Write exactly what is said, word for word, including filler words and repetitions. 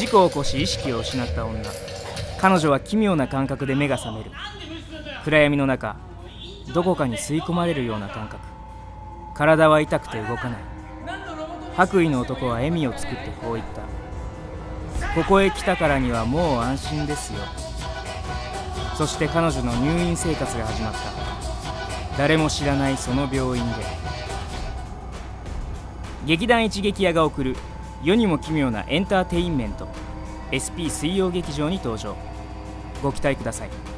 故を起こし意識を失った女。彼女は奇妙な感覚で目が覚める。暗闇の中、どこかに吸い込まれるような感覚。体は痛くて動かない。白衣の男は笑みを作ってこう言った。ここへ来たからにはもう安心ですよ。そして彼女の入院生活が始まった。誰も知らないその病院で。劇団一撃屋が送る世にも奇妙なエンターテインメント エスピー 水曜劇場に登場。ご期待ください。